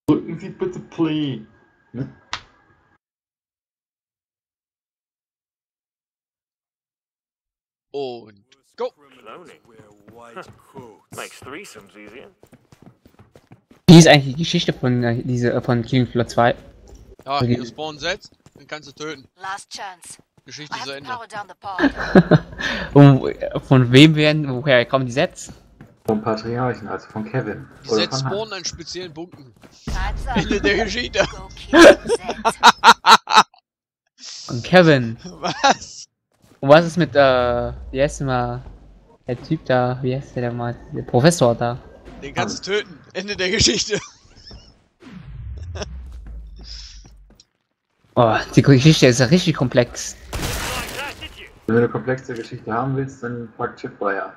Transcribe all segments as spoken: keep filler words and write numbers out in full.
Drücken Sie bitte Play. Ne? Und go! Makes threesomes easier. Wie ist eigentlich die Geschichte von äh, diese äh, von Killing Floor zwei? Ja, Okay. hier Spawn setzt, dann kannst du töten. Last chance. Geschichte I zu have to Ende. power down the pod. Und äh, von wem werden, woher kommen die Sets? Vom Patriarchen, also von Kevin. Die Oder Sets von spawnen an speziellen Punkten. Time's up. Ende der Geschichte. Go kill the Zeds. Und Kevin. Was? Und was ist mit, äh, wie heißt der mal, der Typ da, wie heißt der da mal, der Professor da? Den kannst du töten. Ende der Geschichte. Oh, die Geschichte ist ja richtig komplex. Wenn du eine komplexe Geschichte haben willst, dann frag Chipwire.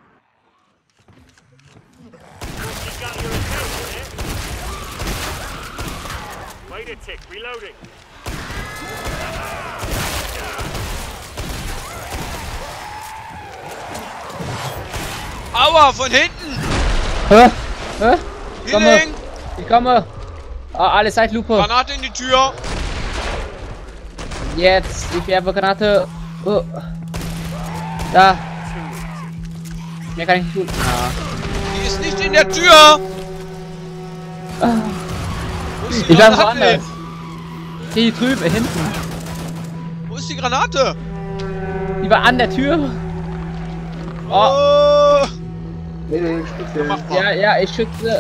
Wait a tick, reloading. Aua, von hinten! Hä? Hä? Ich komme! Healing! Ich komme! Ah, alle Zeitlupe! Granate in die Tür! Jetzt! Ich werfe Granate! Oh. Da! Mehr kann ich nicht tun. Ah. Die ist nicht in der Tür! Ah. Wo ist die Ich war Granate? woanders! Hier drüben, hinten! Wo ist die Granate? Die war an der Tür! Oh! Oh! Nee, nee, Spitze. Mach mal. Ja, ja, ich schütze!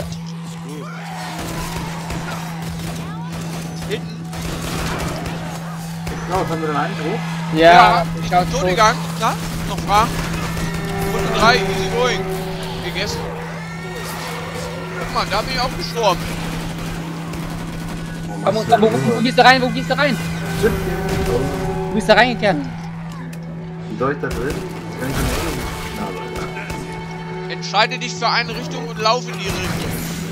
Hinten. Genau, haben wir den Eindruck? Ja, ich schau Tot tot. gegangen. Na? Noch Fragen? Runde drei, easy going. Gegessen. Guck mal, da bin ich auch gestorben. Komm, komm, wo, wo, wo gehst du rein? Wo gehst du rein? Chip. Wo bist du reingekehrt? Wie soll ich da drin? Das kann ich nicht sehen. Na, aber, Entscheide dich für eine Richtung und lauf in die Richtung.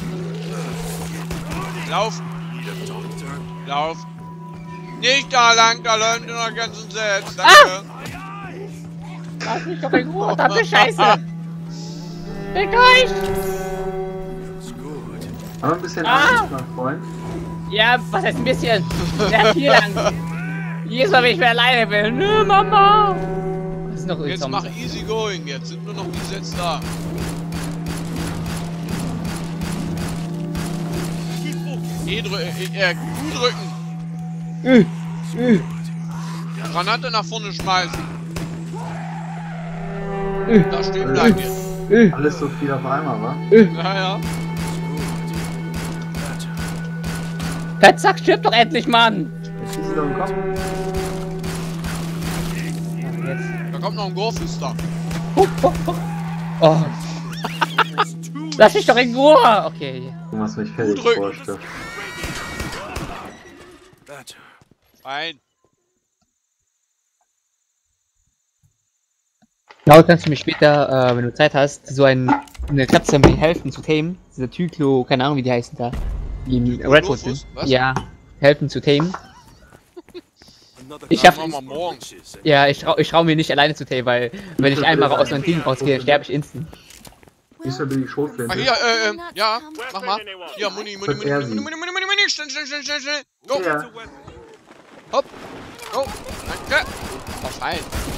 Lauf. Lauf. Nicht da lang, da läuft nur noch ganzen Selbst. Danke. Lass mich doch in Ruhe, verdammte Scheiße! Fick euch! haben wir ein bisschen Ah! Angst, mein Freund? Ja, was heißt ein bisschen? Sehr viel Angst. Jedes Mal, wenn ich mehr alleine bin. Nö, Mama! Was ist noch Jetzt mach easy going. Jetzt sind nur noch die Sets da. E drücken. Äh, Q drücken. Äh, äh, Granate nach vorne schmeißen. äh, Da stehen bleiben jetzt. äh, Alles so viel auf einmal, wa? Naja. Fettsack, stirb doch endlich, Mann! Jetzt schießt sie doch im Kopf. Jetzt. Da kommt noch ein Gorfister. Huch, huch, huch. Oh. Lass mich doch in Ruhe! Okay. Du machst mich fertig, drücken. Vorstift. Fein. Genau, kannst du mir später, äh, wenn du Zeit hast, so ein, eine Katze mir helfen zu tamen. Diese Tyklo, keine Ahnung wie die heißen da. Die im Redwood sind. Was? Ja, helfen zu tamen. Ich Das hab, machen wir morgen. ja, ich trau, ich trau mir nicht alleine zu tamen, weil wenn ich einmal aus meinem Team rausgehe, sterbe ich instant. Siehst du, wie die Ah, Schrotflinte? hier, äh, ähm, ja, mach mal. Weapon anyone. Hier, Muni, Muni, Muni, Muni, Muni, Muni, Muni, Muni, Muni, schnell, schnell, schnell, schnell, schnell. Go, Ja. hopp, go, danke. Oh, fein.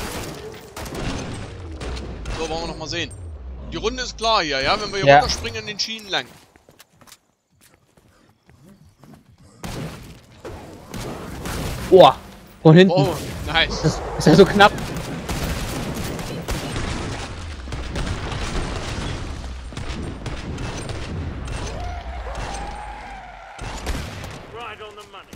So, wollen wir noch mal sehen. Die Runde ist klar hier, ja, wenn wir hier Ja. runterspringen in den Schienen lang. Boah, von hinten. Oh, nice. Das ist ja so knapp. Right on the money.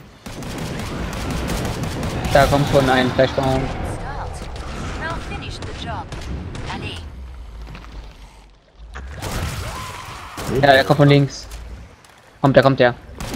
Da kommt schon ein Flashbang. Start. Now finish the job. Allez. Ja, der kommt von links. Kommt der, kommt der.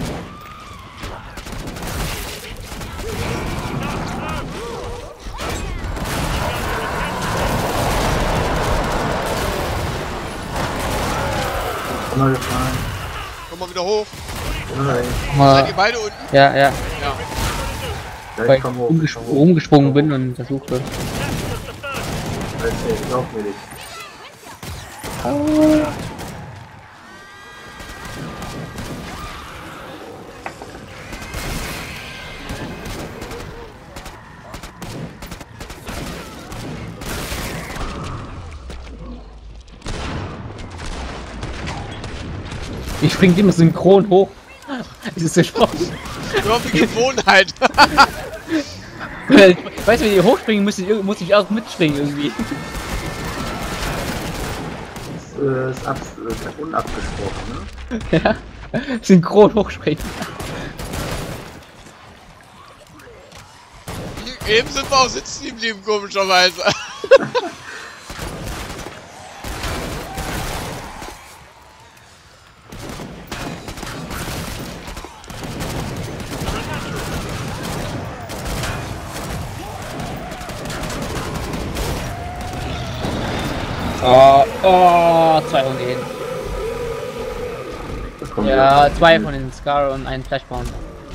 Mal gefallen. Komm mal wieder hoch. Nein. Seid Mal, ihr beide unten? ja, ja. Ja. Ja, Weil ich komm ich hoch. umgesp komm hoch. rumgesprungen bin und versuchte. Okay, glaub mir nicht. Ich springe immer synchron hoch. Das ist so Spaß. Nur für Gewohnheit. Weißt du, wenn die hochspringen, muss ich, muss ich auch mitspringen irgendwie. Das äh, ist, abs ist unabgesprochen, ne? Ja. Synchron hochspringen. Eben sind wir auch sitzen geblieben, komischerweise. Oh, oh, zwei von denen. Das kommt Ja, zwei von den Scar und ein Flashpound.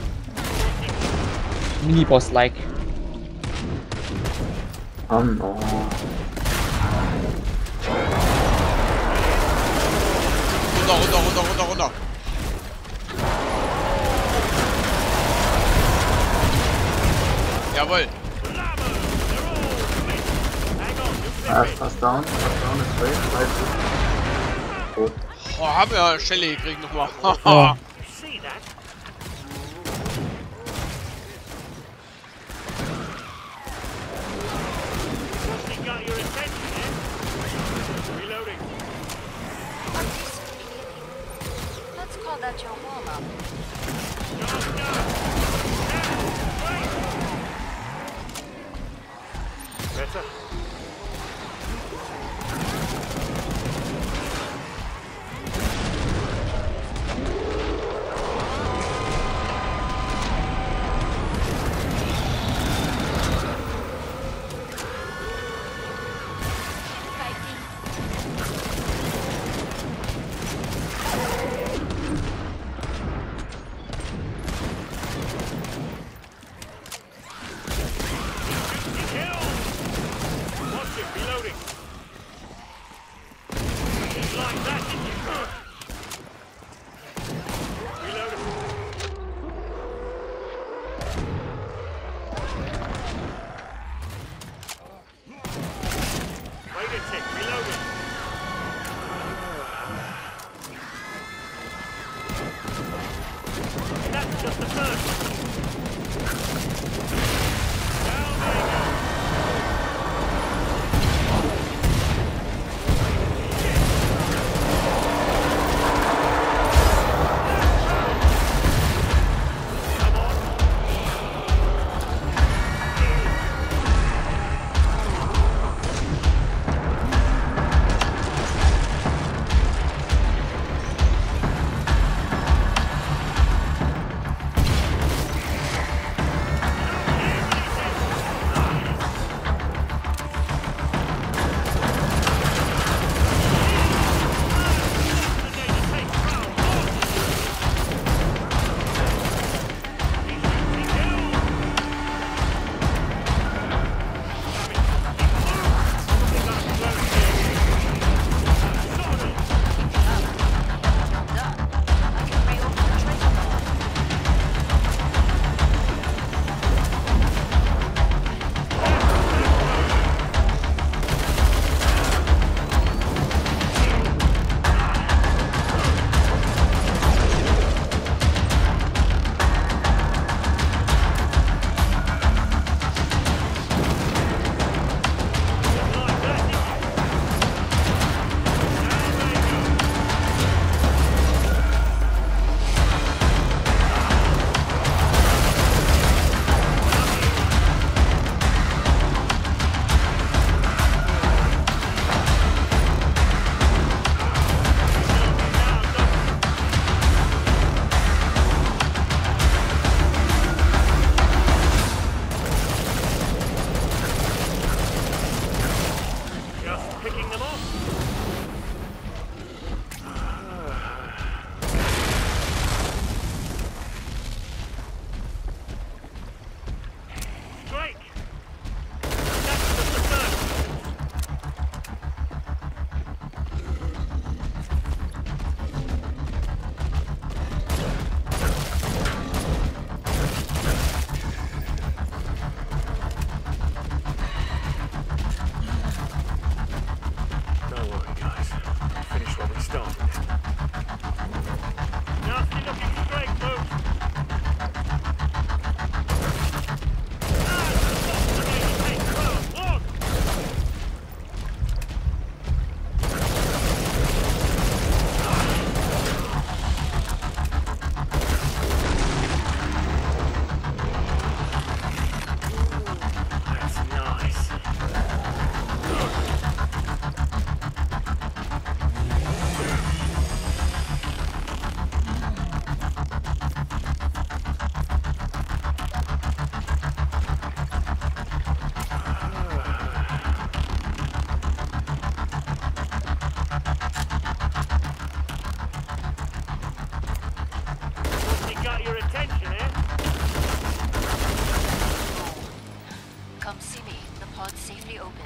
Mini-Boss-like. Um, oh. Runter, runter, runter, runter, runter. Jawohl. Ah, fast down, fast down ist weg, weiß Tot. Oh, haben wir eine Stelle gekriegt nochmal. Oh. You see that? He got your attention, eh? Reloading. Let's call that your warm-up. Job done. Better?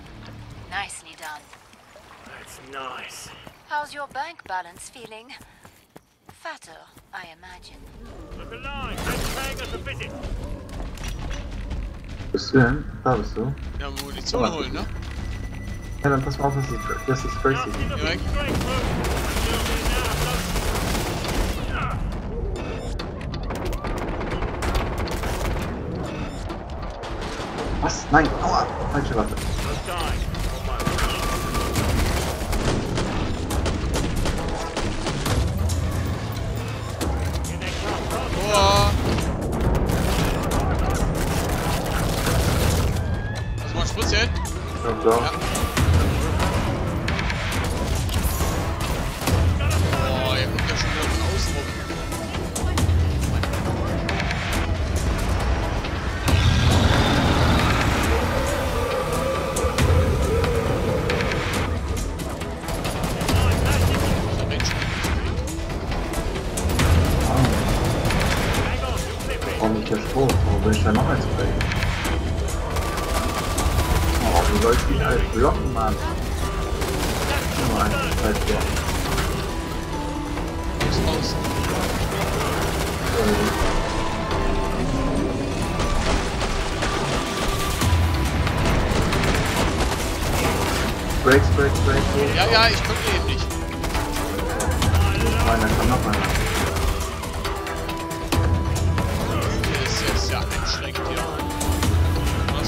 Nicely done. That's nice. How's your bank balance feeling? Fatter, I imagine. Look alive. They're paying us a visit. Bist du denn? Da bist du. Ja, Munition holen, ne? Ja, dann pass mal auf, dass die, dass die Sprays Nasty sind. looking Direkt. straight through. Was? Nein, aua! Falsche Waffe. No time. Almost. Here they come. Boah. Hast du mal Spritzchen? So, so. Ja. Boah, ihr kommt ja schon wieder von außen rum. Da rennt schon. Hang on. You flip it. Warum nicht der Stroh? Warum will ich da noch ein Spray? Oh, du sollst ihn halt blocken, Mann. Nur ein Zeit hier. Ist raus. Break, break, break, break. Ja, ja, ich konnte eben nicht. Nein, dann kommt noch einer. Das ist jetzt ja anstrengend hier. Was?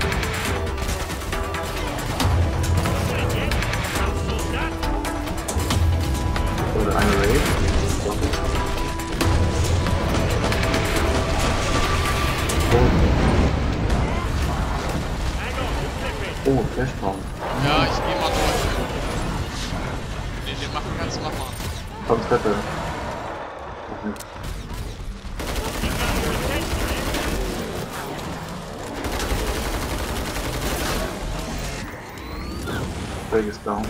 Oder eine Raid. Oh, oh Flashbaum. Ja, ich geh mal durch. Nee, den machen kannst du, mach mal. Komm, Treppe. Noch nicht. Break ist down.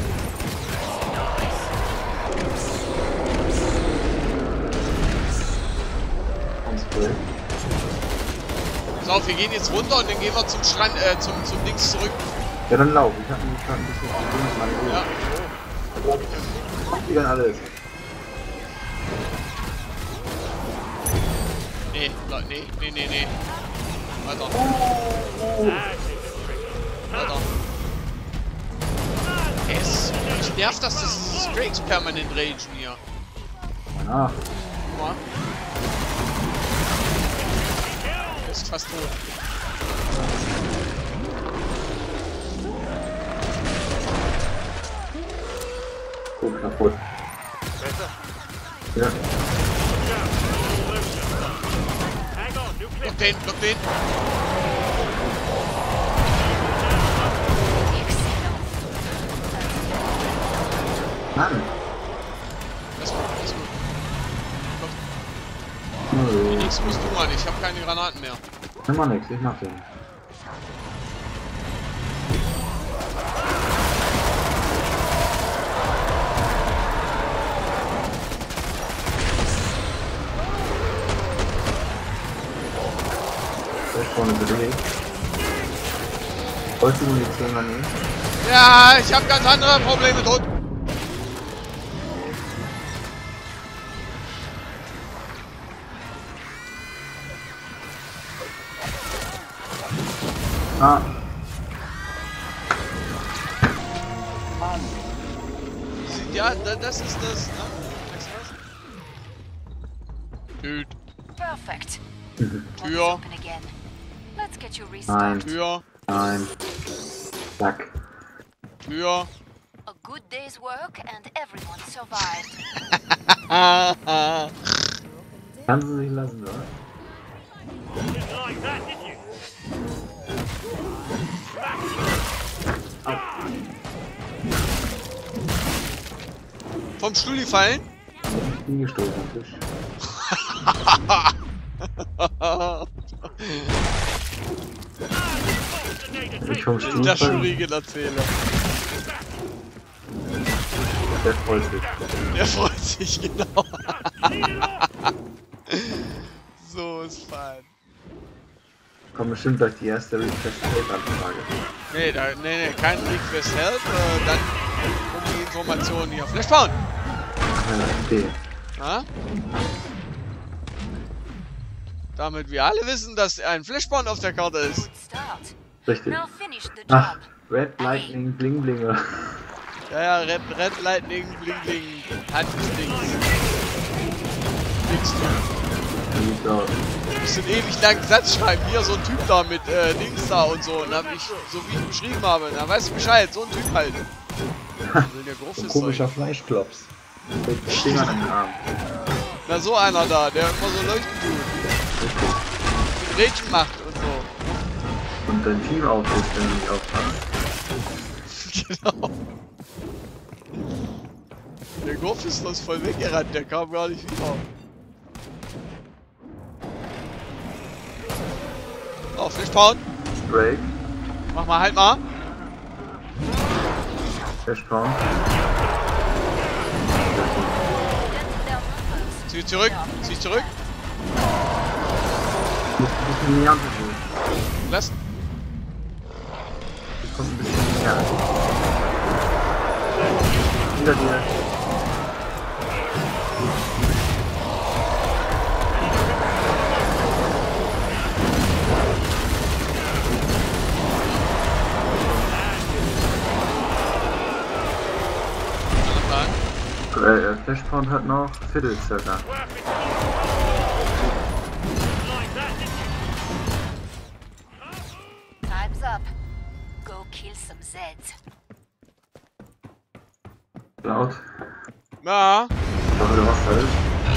Und Spray. Pass auf, wir gehen jetzt runter und dann gehen wir zum Strand, äh, zum, zum Dings zurück. Ja, dann lauf. Ich hab nämlich gerade ein bisschen Probleme mit meiner Uhr. Ja. Kommt die denn alles? Nee, Leute, nee, nee, nee, nee. Weiter. Weiter. Es, mich nervt, dass das Strakes permanent ragen hier. Ah, Guck mal. Ist fast tot. oh, kaputt. Ja. Hang on. You flip Block den, block den. Mann. Das ist gut, das ist gut. Nö. Die nächste musst du mal, ich habe keine Granaten mehr. Nimm mal nix, ich mach den. Da ist vorne belegt. Wolltest du Munition mal nehmen? Ja, ich habe ganz andere Probleme tot. Ah, Ja, da- das ist das. Ne? Dude, Perfect. Tür, Open again. Let's get you nein, restarted. Tür, nein. Zack. Tür. A good day's work and everyone survived. Kannst du sich lassen, oder? Didn't like that, did you? Vom Stuhl gefallen? Hingestoßen am Tisch. Ich vom Stuhl Das fallen. Schurigen erzähle. Der freut sich. Der freut sich, genau. So ist fein. Kommt bestimmt gleich die erste Request-Tape-Anfrage. Nee, da, nee, nee, kein Request Help, äh, dann kommen die Informationen hier. Flashpound! Äh, okay. Ja? Damit wir alle wissen, dass ein Flashpoint auf der Karte ist. Good start. Richtig. Now finish the Ach, job. Red Lightning Bling Blinger. Ja, ja, Red, Red Lightning, Bling Bling, Handelsdings. Nix tun. Sieht aus. Ich einen ewig langen Satz schreiben. Hier so ein Typ da mit äh, Dings da und so. Und dann hab ich, so wie ich beschrieben habe, dann weißt du Bescheid, so ein Typ halt. Also der Gruft Ein ist komischer Fleischklops. Mit Finger im Arm. Na, so einer da, der immer so leuchten tut. Und Rädchen macht und so. Und dein Team aufruft, wenn du nicht aufpasst. Genau. Der Gruft ist das voll weggerannt, der kam gar nicht wieder. Oh, Flashpound. Break. Mach mal halt mal. Flashpound. Zieh zurück, zieh zurück. Muss ein bisschen näher bewegen. Lass. Die kommt ein bisschen näher. Hinter dir. Äh, Flashpoint hat noch Viertel circa. Time's up. Go kill some Zeds. Laut. Ja, Ich hoffe, du machst alles.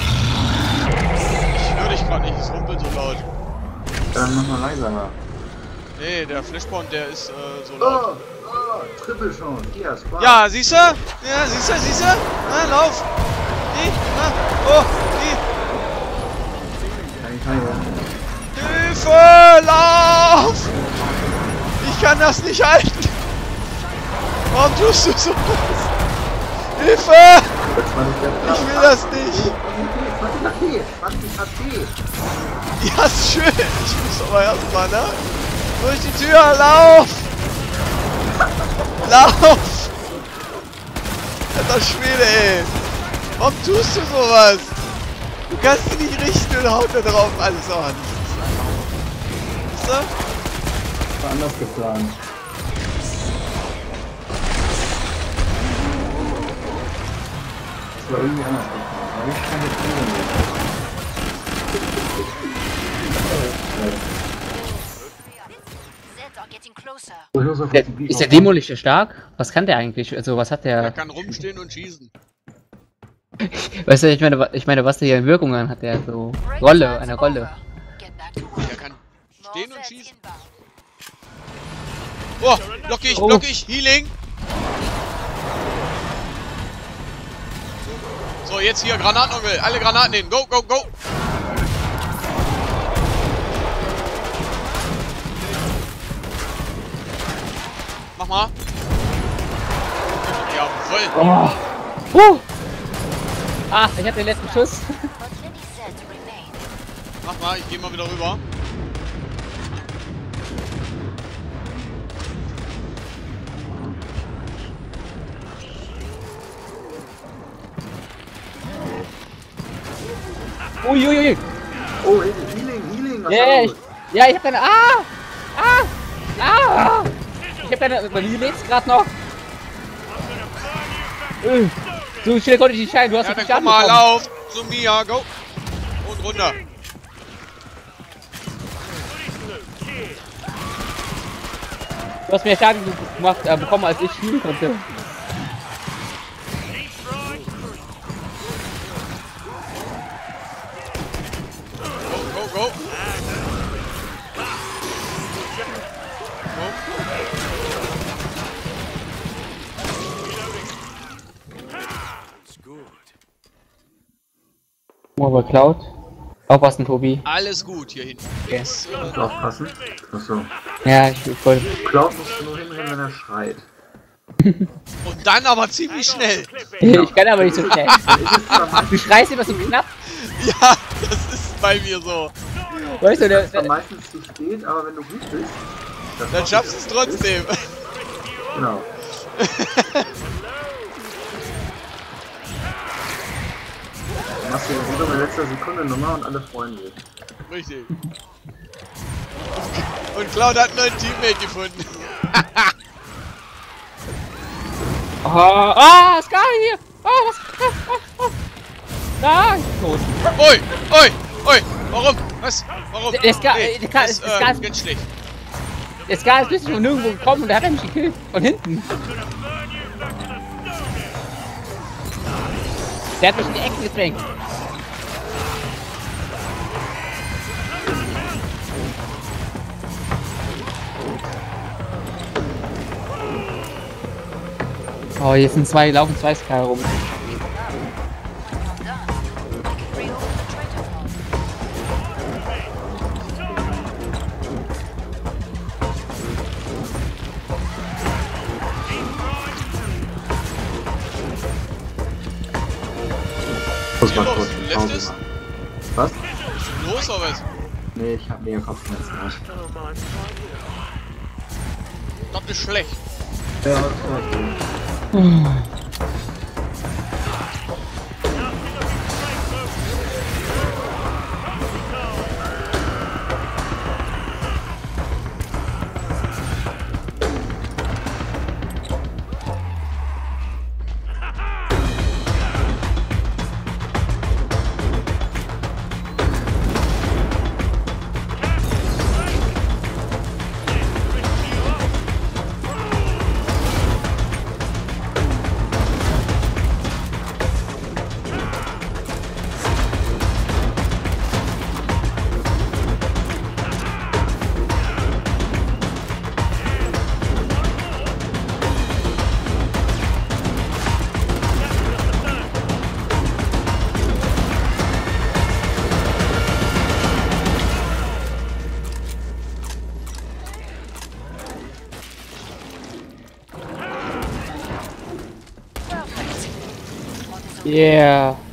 ich höre dich gerade nicht, es rumpelt so laut. Dann mach mal leiser. Nee, der Flashpoint, der ist äh, so laut. Oh, oh, Triple schon. Hier, Squad. Ja, siehst du? Ja, siehst du, siehst du? Na, lauf! Die, na, oh, die! Kann ich nicht. Hilfe! Lauf! Ich kann das nicht halten! Warum tust du so? Hilfe! Das war nicht der Plan. Ich will das nicht! zwanzig H P, zwanzig H P. Ja, ist schön! Ich muss aber erstmal, ne? Durch die Tür, lauf! Lauf! Alter Schwede, ey! Warum tust du sowas? Du kannst dich nicht richten und haut da drauf alles an. Weißt du? War anders geplant. Das war irgendwie anders geplant. Aber ich kann jetzt Zeds are getting closer. Ich muss auf Der, die Beat ist der aufmachen. Dämonische stark? Was kann der eigentlich? Also was hat Er der? kann rumstehen und schießen. Weißt du, ich meine, wa- ich meine, was der hier in Wirkungen hat, der so Break Rolle, time's eine Rolle. over. Get back to work. Er kann More stehen und Zeds schießen. inbound. Oh, blockig, Oh. blockig, Healing. So, jetzt hier, Granatenonkel. Alle Granaten hin. Go, go, go. Mach mal. Jawohl. Oh. Uh. Ah, ich hab den letzten Schuss. But many Zeds remain. Mach mal, ich geh mal wieder rüber. Uiuiui. Oh, Healing, Healing. Was Ja, ja, ist ich, ja, ich hab deine. Ah! Ah! Ah! Ich hab deine. Wie lebst gerade noch? Äh, So schnell konnte ich nicht scheiden, du hast Ja, doch dann die komm Schaden mal, bekommen. lauf. Zu Mia, go. Und runter. Du hast mehr Schaden gemacht, äh, bekommen, als ich spielen konnte. Go, go, go. Aber Cloud. Aufpassen, Tobi. Alles gut hier hinten. Okay. Nix, das? äh, Aufpassen. Achso. Ja, ich, ich wollte. Cloud musst du nur hinrennen, wenn er schreit. Und dann aber ziemlich schnell. Ich kann aber nicht so schnell. Du schreist immer so knapp. Ja, das ist bei mir so. Weißt du, der, Das war der, meistens zu spät, aber wenn du gut bist, Das Dann hoffe schaffst du ich. es trotzdem. Genau. Du machst hier wieder in letzter Sekunde Nummer und alle freuen sich. Richtig. Und Cloud hat einen neuen Teammate gefunden. Oh, ah, Sky hier! Ah, was? Ah, ah, ah. Da, ich bin tot. Ui, ui, ui. Warum? Was? Warum? Der- der Ska- Nee, der Ka- das, der Ska- ähm, ganz schlecht. Der Sky ist plötzlich von nirgendwo gekommen und der hat mich gekillt. Von hinten. Der hat mich in die Ecke gedrängt. Oh, hier sind zwei, laufen zwei Sky rum. When you're done, we can reopen the trader vault. Muss mal Los, kurz lässt eine Pause es? machen. Was? Los, oder was? Nee, ich hab mega Kopfschmerzen. Das ist schlecht. Ja, ja, okay. Perfect. What is a Yeah.